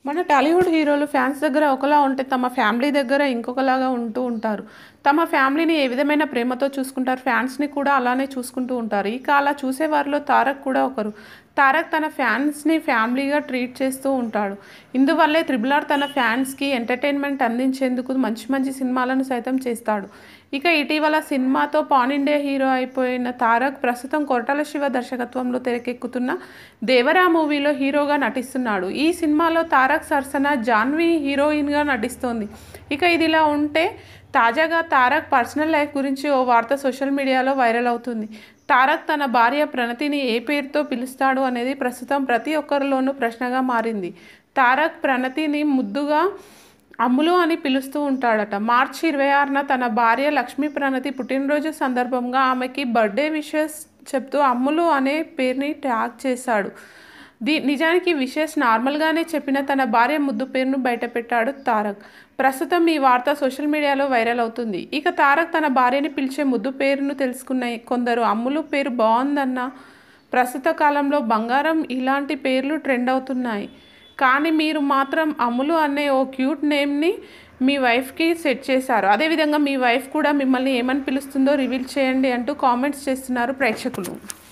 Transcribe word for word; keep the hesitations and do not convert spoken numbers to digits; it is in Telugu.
మన టాలీవుడ్ హీరోలు ఫ్యాన్స్ దగ్గర ఒకలా ఉంటే తమ ఫ్యామిలీ దగ్గర ఇంకొకలాగా ఉంటూ ఉంటారు. తమ ఫ్యామిలీని ఏ విధమైన ప్రేమతో చూసుకుంటారు, ఫ్యాన్స్ని కూడా అలానే చూసుకుంటూ ఉంటారు. ఇక అలా చూసేవారిలో తారక్ కూడా ఒకరు. తారక్ తన ఫ్యాన్స్ని ఫ్యామిలీగా ట్రీట్ చేస్తూ ఉంటాడు. ఇందువల్లే త్రిబుల్ ఆర్ తన ఫ్యాన్స్కి ఎంటర్టైన్మెంట్ అందించేందుకు మంచి మంచి సినిమాలను సైతం చేస్తాడు. ఇక ఇటీవల సినిమాతో పాన్ ఇండియా హీరో అయిపోయిన తారక్ ప్రస్తుతం కొరటాల శివ దర్శకత్వంలో తెరకెక్కుతున్న దేవరా మూవీలో హీరోగా నటిస్తున్నాడు. ఈ సినిమాలో తారక్ సరసన జాన్వీ హీరోయిన్గా నటిస్తోంది. ఇక ఇదిలా ఉంటే తాజాగా తారక్ పర్సనల్ లైఫ్ గురించి ఓ వార్త సోషల్ మీడియాలో వైరల్ అవుతుంది. తారక్ తన భార్య ప్రణతిని ఏ పేరుతో పిలుస్తాడు అనేది ప్రస్తుతం ప్రతి ఒక్కరిలోనూ ప్రశ్నగా మారింది. తారక్ ప్రణతిని ముద్దుగా అమ్ములు అని పిలుస్తూ ఉంటాడట. మార్చి ఇరవై ఆరున తన భార్య లక్ష్మీ ప్రణతి పుట్టినరోజు సందర్భంగా ఆమెకి బర్త్డే విషెస్ చెప్తూ అమ్ములు అనే పేరుని ట్యాగ్ చేశాడు. ది నిజానికి విషెస్ నార్మల్గానే చెప్పిన తన భార్య ముద్దు పేరును బయటపెట్టాడు తారక్. ప్రస్తుతం ఈ వార్త సోషల్ మీడియాలో వైరల్ అవుతుంది. ఇక తారక్ తన భార్యని పిలిచే ముద్దు పేరును తెలుసుకున్న కొందరు అమ్ములు పేరు బాగుందన్న ప్రస్తుత కాలంలో బంగారం ఇలాంటి పేర్లు ట్రెండ్ అవుతున్నాయి. కానీ మీరు మాత్రం అమ్ములు అనే ఓ క్యూట్ నేమ్ని మీ వైఫ్కి సెట్ చేశారు. అదేవిధంగా మీ వైఫ్ కూడా మిమ్మల్ని ఏమని పిలుస్తుందో రివీల్ చేయండి అంటూ కామెంట్స్ చేస్తున్నారు ప్రేక్షకులు.